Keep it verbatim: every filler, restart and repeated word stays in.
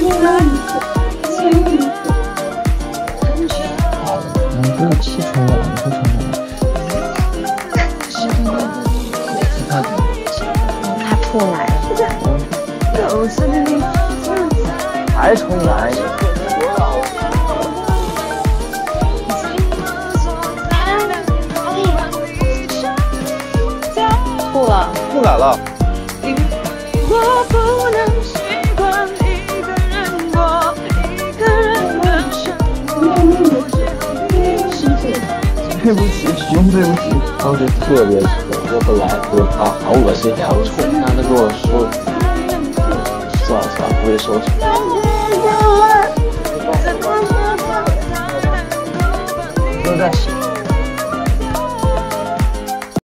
你不要气出来了，你不成了。他他吐奶了。 还冲奶？ 吐了， 吐奶了。 我不能习惯一个人过，一个人的生活。 对不起，兄，对不起。当时特别丑，我本来觉得他好恶心，好臭，但他跟我说，算了算了，我也收拾。都在洗。